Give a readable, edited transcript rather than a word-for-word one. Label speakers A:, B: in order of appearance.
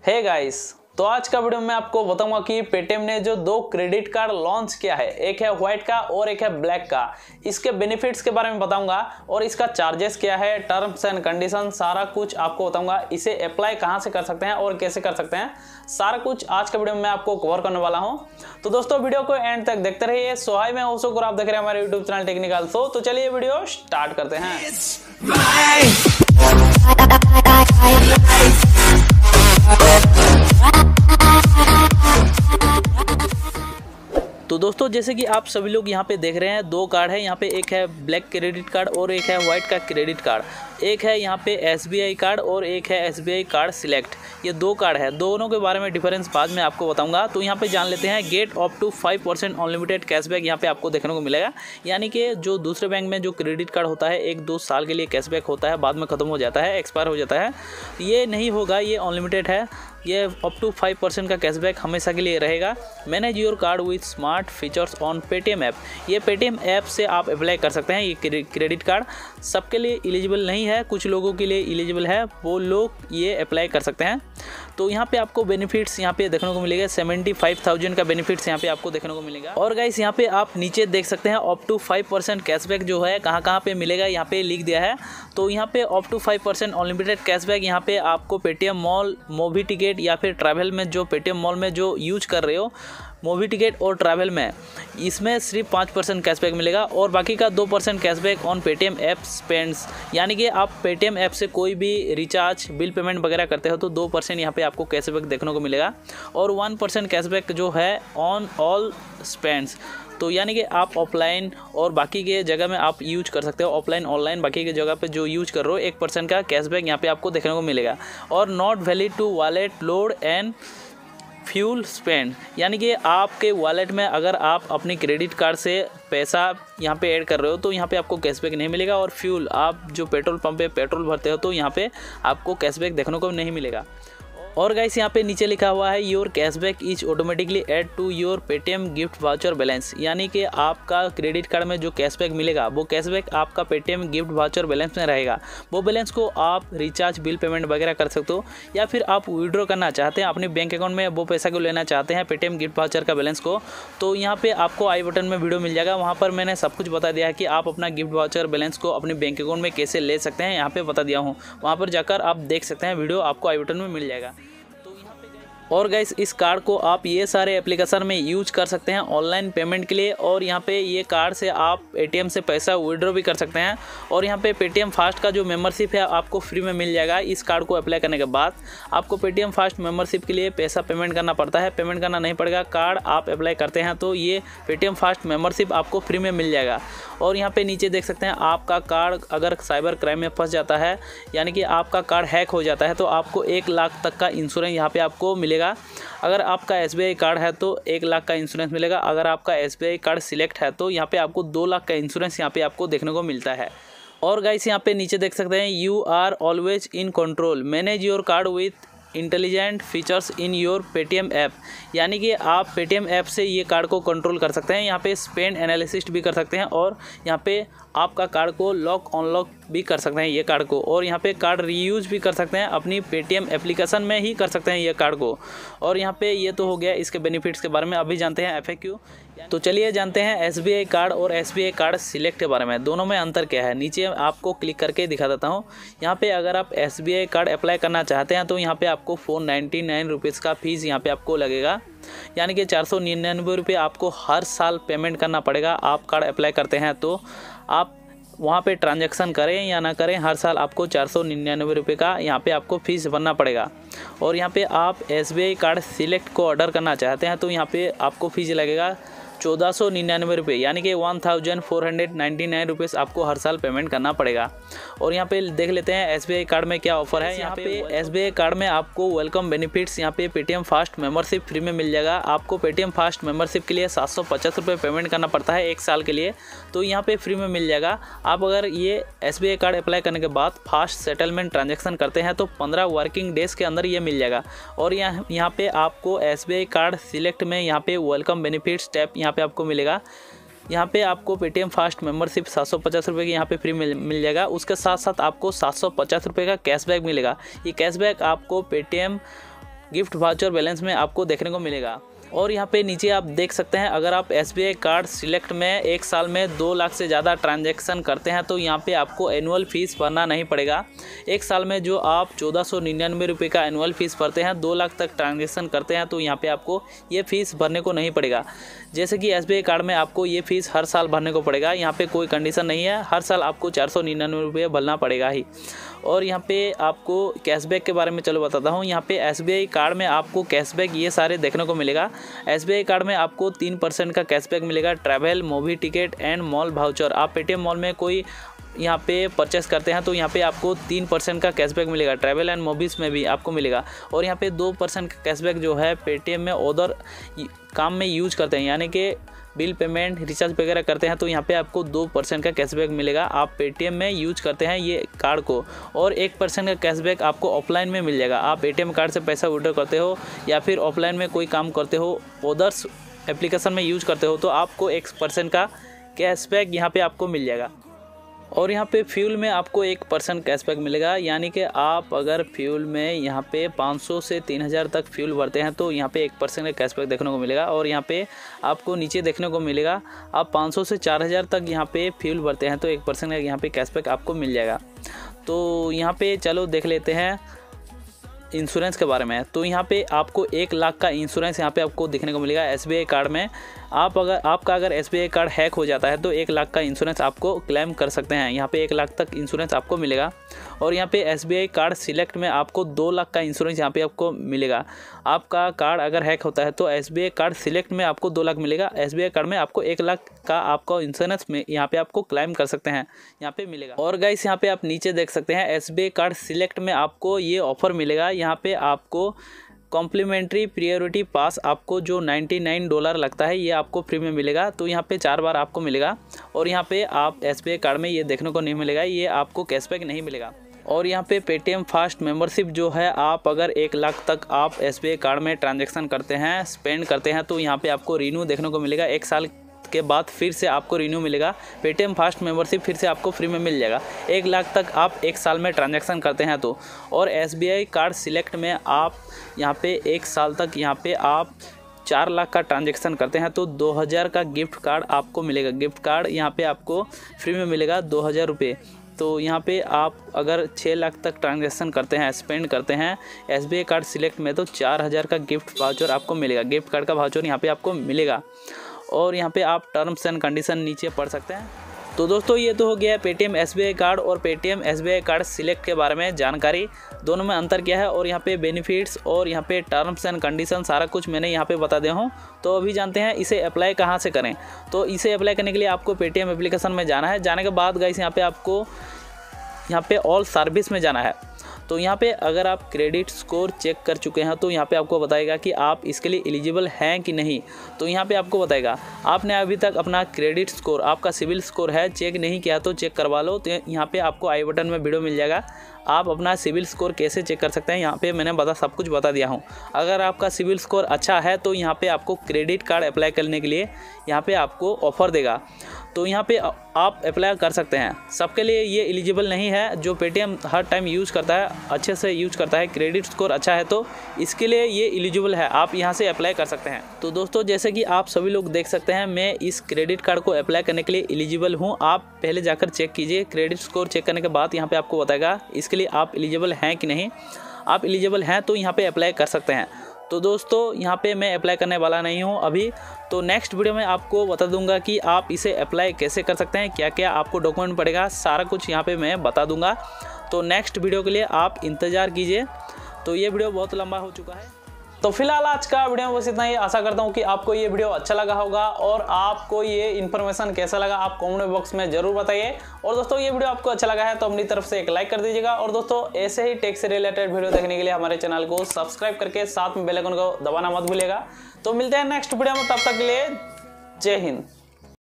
A: Hey guys, तो आज का वीडियो में आपको बताऊंगा कि पेटीएम ने जो दो क्रेडिट कार्ड लॉन्च किया है, एक है व्हाइट का और एक है ब्लैक का, इसके बेनिफिट्स के बारे में बताऊंगा और इसका चार्जेस क्या है, टर्म्स एंड कंडीशन सारा कुछ आपको बताऊंगा। इसे अप्लाई कहां से कर सकते हैं और कैसे कर सकते हैं, सारा कुछ आज के वीडियो में आपको कवर करने वाला हूं। तो दोस्तों वीडियो को एंड तक देखते रहिए। सो हाय, मैं हूं शुक्र, आप देख रहे हैं हमारे यूट्यूब चैनल टेक्निकल। तो चलिए वीडियो स्टार्ट करते हैं। तो दोस्तों जैसे कि आप सभी लोग यहाँ पे देख रहे हैं, दो कार्ड है यहाँ पे, एक है ब्लैक क्रेडिट कार्ड और एक है व्हाइट का क्रेडिट कार्ड। एक है यहाँ पे एसबीआई कार्ड और एक है एसबीआई कार्ड सिलेक्ट। ये दो कार्ड है, दोनों के बारे में डिफरेंस बाद में आपको बताऊंगा। तो यहाँ पे जान लेते हैं। Get up to 5% unlimited cashback यहाँ पे आपको देखने को मिलेगा। यानी कि जो दूसरे बैंक में जो क्रेडिट कार्ड होता है 1-2 साल के लिए कैशबैक होता है, बाद में ख़त्म हो जाता है, एक्सपायर हो जाता है। ये नहीं होगा, ये अनलिमिटेड है। ये अप टू 5% का कैशबैक हमेशा के लिए रहेगा। Manage your card with smart features on Paytm app. ये पेटीएम ऐप से आप अप्लाई कर सकते हैं। ये क्रेडिट कार्ड सबके लिए एलिजिबल नहीं है, कुछ लोगों के लिए एलिजिबल है, वो लोग ये अप्लाई कर सकते हैं। तो यहाँ पे आपको बेनिफिट्स यहाँ पे देखने को मिलेगा। 75,000 का बेनिफिट्स यहाँ पे आपको देखने को मिलेगा। और गाइस यहाँ पे आप नीचे देख सकते हैं अप टू 5% कैशबैक जो है कहाँ कहाँ पे मिलेगा, यहाँ पे लिख दिया है। तो यहाँ पे अप टू 5% अनलिमिटेड कैशबैक यहाँ पे आपको पेटीएम मॉल, मूवी टिकट या फिर ट्रैवल में, जो पेटीएम मॉल में जो यूज कर रहे हो मूवी टिकट और ट्रैवल में, इसमें सिर्फ 5% कैशबैक मिलेगा और बाकी का 2% cashback on Paytm app spends. यानी कि आप पेटीएम ऐप से कोई भी रिचार्ज, बिल पेमेंट वगैरह करते हो तो 2% यहाँ पे आपको कैशबैक देखने को मिलेगा और 1% कैशबैक जो है ऑन ऑल स्पेंड्स। तो यानी कि आप ऑफलाइन और बाकी के जगह में आप यूज कर सकते हो, ऑफलाइन ऑनलाइन बाकी के जगह पे जो यूज कर रहे हो 1% का कैशबैक यहाँ पे आपको देखने को मिलेगा। और not valid to wallet load and fuel spend. यानी कि आपके वॉलेट में अगर आप अपनी क्रेडिट कार्ड से पैसा यहाँ पे ऐड कर रहे हो तो यहाँ पे आपको कैशबैक नहीं मिलेगा। और फ्यूल, आप जो पेट्रोल पंप पे पेट्रोल भरते हो तो यहाँ पे आपको कैशबैक देखने को नहीं मिलेगा। और गाइस यहाँ पे नीचे लिखा हुआ है your cashback is automatically add to your Paytm gift voucher balance. यानी कि आपका क्रेडिट कार्ड में जो कैशबैक मिलेगा वो कैशबैक आपका पेटीएम गिफ्ट वाउचर बैलेंस में रहेगा। वो बैलेंस को आप रिचार्ज, बिल पेमेंट वगैरह कर सकते हो, या फिर आप विड्रॉ करना चाहते हैं अपने बैंक अकाउंट में, वो पैसा को लेना चाहते हैं पेटीएम गिफ्ट वाउचर का बैलेंस को, तो यहाँ पे आपको आई बटन में वीडियो मिल जाएगा। वहाँ पर मैंने सब कुछ बता दिया है कि आप अपना गिफ्ट वाउचर बैलेंस को अपने बैंक अकाउंट में कैसे ले सकते हैं, यहाँ पे बता दिया हूँ। वहाँ पर जाकर आप देख सकते हैं, वीडियो आपको आई बटन में मिल जाएगा। और गाइस इस कार्ड को आप ये सारे एप्लीकेशन में यूज कर सकते हैं ऑनलाइन पेमेंट के लिए। और यहाँ पे ये कार्ड से आप एटीएम से पैसा विड्रॉ भी कर सकते हैं। और यहाँ पे पेटीएम फास्ट का जो मेंबरशिप है आपको फ्री में मिल जाएगा। इस कार्ड को अप्लाई करने के बाद आपको पेटीएम फास्ट मेंबरशिप के लिए पैसा पेमेंट करना पड़ता है, पेमेंट करना नहीं पड़ेगा। कार्ड आप अप्लाई करते हैं तो ये पेटीएम फास्ट मेंबरशिप आपको फ्री में मिल जाएगा। और यहाँ पे नीचे देख सकते हैं, आपका कार्ड अगर साइबर क्राइम में फंस जाता है, यानी कि आपका कार्ड हैक हो जाता है, तो आपको 1 लाख तक का इंश्योरेंस यहाँ पे आपको मिलेगा। अगर आपका एसबीआई कार्ड है तो 1 लाख का इंश्योरेंस मिलेगा। अगर आपका एसबीआई कार्ड सिलेक्ट है तो यहाँ पे आपको 2 लाख का इंश्योरेंस यहाँ पे आपको देखने को मिलता है। और गाइस यहाँ पे नीचे देख सकते हैं, you are always in control, manage your card with intelligent features in your Paytm app. यानी कि आप पेटीएम ऐप से ये कार्ड को कंट्रोल कर सकते हैं। यहाँ पे स्पेंड एनालिसिस भी कर सकते हैं और यहाँ पे आपका कार्ड को लॉक अनलॉक भी कर सकते हैं ये कार्ड को। और यहाँ पे कार्ड रीयूज भी कर सकते हैं, अपनी पेटीएम एप्लीकेशन में ही कर सकते हैं ये कार्ड को। और यहाँ पे ये तो हो गया इसके बेनिफिट्स के बारे में। अभी जानते हैं एफएक्यू। तो चलिए जानते हैं एसबीआई कार्ड और एसबीआई कार्ड सिलेक्ट के बारे में, दोनों में अंतर क्या है। नीचे आपको क्लिक करके दिखा देता हूँ। यहाँ पे अगर आप एसबीआई कार्ड अप्लाई करना चाहते हैं तो यहाँ पे आपको 499 रुपीज़ का फीस यहाँ पे आपको लगेगा। यानी कि 499 रुपये आपको हर साल पेमेंट करना पड़ेगा। आप कार्ड अप्लाई करते हैं तो आप वहाँ पे ट्रांजैक्शन करें या ना करें, हर साल आपको 499 रुपये का यहाँ पे आपको फ़ीस भरना पड़ेगा। और यहाँ पे आप एसबीआई कार्ड सिलेक्ट को ऑर्डर करना चाहते हैं तो यहाँ पे आपको फ़ीस लगेगा 1499 रुपये, यानी कि 1499 रुपीज़ आपको हर साल पेमेंट करना पड़ेगा। और यहाँ पे देख लेते हैं एसबीआई कार्ड में क्या ऑफर है। यहाँ पे एसबीआई कार्ड में आपको वेलकम बेनिफिट्स, यहाँ पे पेटीएम फास्ट मेंबरशिप फ्री में मिल जाएगा। आपको पेटीएम फास्ट मेंबरशिप के लिए 750 रुपये पेमेंट करना पड़ता है 1 साल के लिए, तो यहाँ पे फ्री में मिल जाएगा। आप अगर ये एसबीआई कार्ड अप्लाई करने के बाद फास्ट सेटलमेंट ट्रांजेक्शन करते हैं तो 15 वर्किंग डेज़ के अंदर ये मिल जाएगा। और यहाँ पे आपको एसबीआई कार्ड सिलेक्ट में यहाँ पे वेलकम बेनिफिट्स टैप यहाँ पे आपको मिलेगा। यहाँ पे आपको पेटीएम फास्ट मेंबरशिप 750 रुपये की यहाँ पे फ्री मिल जाएगा। उसके साथ साथ आपको 750 रुपये का कैशबैक मिलेगा। ये कैशबैक आपको पेटीएम गिफ्ट वाउचर बैलेंस में आपको देखने को मिलेगा। और यहाँ पे नीचे आप देख सकते हैं, अगर आप SBI कार्ड सिलेक्ट में एक साल में 2 लाख से ज़्यादा ट्रांजैक्शन करते हैं तो यहाँ पे आपको एनुअल फ़ीस भरना नहीं पड़ेगा। एक साल में जो आप 1499 रुपये का एनुअल फ़ीस भरते हैं, 2 लाख तक ट्रांजैक्शन करते हैं तो यहाँ पे आपको ये फ़ीस भरने को नहीं पड़ेगा। जैसे कि SBI कार्ड में आपको ये फ़ीस हर साल भरने को पड़ेगा। यहाँ पे कोई कंडीशन नहीं है, हर साल आपको 499 रुपये भरना पड़ेगा ही। और यहाँ पे आपको कैशबैक के बारे में चलो बताता हूँ। यहाँ पे SBI कार्ड में आपको कैशबैक ये सारे देखने को मिलेगा। SBI कार्ड में आपको 3% का कैशबैक मिलेगा। Travel, movie ticket and mall voucher, आप पेटीएम मॉल में कोई यहाँ पे परचेस करते हैं तो यहाँ पे आपको 3% का कैशबैक मिलेगा। ट्रैवल एंड मूवीज़ में भी आपको मिलेगा। और यहाँ पे 2% का कैशबैक जो है पेटीएम में अदर काम में यूज करते हैं, यानी कि बिल पेमेंट, रिचार्ज वगैरह करते हैं तो यहाँ पे आपको 2% का कैशबैक मिलेगा। आप पेटीएम में यूज करते हैं ये कार्ड को। और 1% का कैशबैक आपको ऑफलाइन में मिल जाएगा। आप ATM कार्ड से पैसा विड्रॉ करते हो या फिर ऑफलाइन में कोई काम करते हो, अदर्स एप्लीकेशन में यूज करते हो तो आपको 1% का कैशबैक यहाँ पे आपको मिल जाएगा। और यहाँ पे फ्यूल में आपको 1% कैशबैक मिलेगा, यानी कि आप अगर फ्यूल में यहाँ पे 500 से 3000 तक फ्यूल भरते हैं तो यहाँ पे 1% का कैशबैक देखने को मिलेगा। और यहाँ पे आपको नीचे देखने को मिलेगा, आप 500 से 4000 तक यहाँ पे फ्यूल भरते हैं तो 1% का यहाँ पे कैशबैक आपको मिल जाएगा। तो यहाँ पे चलो देख लेते हैं इंश्योरेंस के बारे में। तो यहाँ पे आपको 1 लाख का इंश्योरेंस यहाँ पे आपको देखने को मिलेगा SBI कार्ड में। आपका अगर SBI कार्ड हैक हो जाता है तो 1 लाख का इंश्योरेंस आपको क्लेम कर सकते हैं। यहाँ पे 1 लाख तक इंश्योरेंस आपको मिलेगा। और यहाँ पे SBI कार्ड सिलेक्ट में आपको 2 लाख का इंश्योरेंस यहाँ पे आपको मिलेगा। आपका कार्ड अगर हैक होता है तो SBI कार्ड सिलेक्ट में आपको 2 लाख मिलेगा। SBI कार्ड में आपको 1 लाख का आपका इंश्योरेंस में यहाँ पे आपको क्लेम कर सकते हैं, यहाँ पे मिलेगा। और गाइस यहाँ पे आप नीचे देख सकते हैं SBI कार्ड सिलेक्ट में आपको ये ऑफर मिलेगा। यहाँ पे आपको कॉम्प्लीमेंट्री प्रायोरिटी पास आपको जो $99 लगता है ये आपको फ्री में मिलेगा। तो यहाँ पे 4 बार आपको मिलेगा। और यहाँ पे आप SBI कार्ड में ये देखने को नहीं मिलेगा, ये आपको कैशबैक नहीं मिलेगा। और यहाँ पे पेटीएम फास्ट मेंबरशिप जो है, आप अगर 1 लाख तक आप SBI कार्ड में ट्रांजैक्शन करते हैं, स्पेंड करते हैं तो यहाँ पे आपको रिन्यू देखने को मिलेगा। 1 साल के बाद फिर से आपको रिन्यू मिलेगा। पेटीएम फास्ट मेंबरशिप फिर से आपको फ्री में मिल जाएगा 1 लाख तक आप 1 साल में ट्रांजैक्शन करते हैं तो। और SBI कार्ड सिलेक्ट में आप यहाँ पे 1 साल तक यहाँ पे आप 4 लाख का ट्रांजैक्शन करते हैं तो 2000 का गिफ्ट कार्ड आपको मिलेगा। गिफ्ट कार्ड यहाँ पे आपको फ्री में मिलेगा 2000 रुपये। तो यहाँ पे आप अगर 6 लाख तक ट्रांजैक्शन करते हैं, स्पेंड करते हैं SBI कार्ड सिलेक्ट में तो 4000 का गिफ्ट वाउचर आपको मिलेगा। गिफ्ट कार्ड का वाउचर यहाँ पे आपको मिलेगा। और यहाँ पे आप टर्म्स एंड कंडीशन नीचे पढ़ सकते हैं। तो दोस्तों ये तो हो गया है पेटीएम SBI कार्ड और पेटीएम SBI कार्ड सिलेक्ट के बारे में जानकारी, दोनों में अंतर क्या है और यहाँ पे बेनिफिट्स और यहाँ पे टर्म्स एंड कंडीशन सारा कुछ मैंने यहाँ पे बता दिया हूँ। तो अभी जानते हैं इसे अप्लाई कहाँ से करें। तो इसे अप्लाई करने के लिए आपको पेटीएम एप्लीकेशन में जाना है। जाने के बाद गाइस यहाँ पे आपको यहाँ पे ऑल सर्विस में जाना है। तो यहाँ पे अगर आप क्रेडिट स्कोर चेक कर चुके हैं तो यहाँ पे आपको बताएगा कि आप इसके लिए एलिजिबल हैं कि नहीं। तो यहाँ पे आपको बताएगा आपने अभी तक अपना क्रेडिट स्कोर, आपका सिविल स्कोर है चेक नहीं किया तो चेक करवा लो। तो यहाँ पे आपको आई बटन में वीडियो मिल जाएगा, आप अपना सिविल स्कोर कैसे चेक कर सकते हैं यहाँ पे मैंने सब कुछ बता दिया हूँ। अगर आपका सिविल स्कोर अच्छा है तो यहाँ पे आपको क्रेडिट कार्ड अप्लाई करने के लिए यहाँ पे आपको ऑफ़र देगा। तो यहाँ पे आप अप्लाई कर सकते हैं। सबके लिए ये एलिजिबल नहीं है। जो पेटीएम हर टाइम यूज़ करता है, अच्छे से यूज़ करता है, क्रेडिट स्कोर अच्छा है तो इसके लिए ये एलिजिबल है, आप यहाँ से अप्लाई कर सकते हैं। तो दोस्तों जैसे कि आप सभी लोग देख सकते हैं मैं इस क्रेडिट कार्ड को अप्लाई करने के लिए एलिजिबल हूँ। आप पहले जाकर चेक कीजिए, क्रेडिट स्कोर चेक करने के बाद यहाँ पर आपको बताएगा इसके लिए आप एलिजिबल हैं कि नहीं। आप एलिजिबल हैं तो यहाँ पर अप्लाई कर सकते हैं। तो दोस्तों यहाँ पे मैं अप्लाई करने वाला नहीं हूँ अभी। तो नेक्स्ट वीडियो में आपको बता दूंगा कि आप इसे अप्लाई कैसे कर सकते हैं, क्या क्या आपको डॉक्यूमेंट पड़ेगा, सारा कुछ यहाँ पे मैं बता दूंगा। तो नेक्स्ट वीडियो के लिए आप इंतज़ार कीजिए। तो ये वीडियो बहुत लंबा हो चुका है। तो फिलहाल आज का वीडियो में बस इतना ही। आशा करता हूँ कि आपको ये वीडियो अच्छा लगा होगा और आपको ये इन्फॉर्मेशन कैसा लगा आप कमेंट बॉक्स में जरूर बताइए। और दोस्तों ये वीडियो आपको अच्छा लगा है तो अपनी तरफ से एक लाइक कर दीजिएगा। और दोस्तों ऐसे ही टेक से रिलेटेड वीडियो देखने के लिए हमारे चैनल को सब्सक्राइब करके साथ में बेल आइकन को दबाना मत भूलिएगा। तो मिलते हैं नेक्स्ट वीडियो में, तब तक के लिए जय हिंद।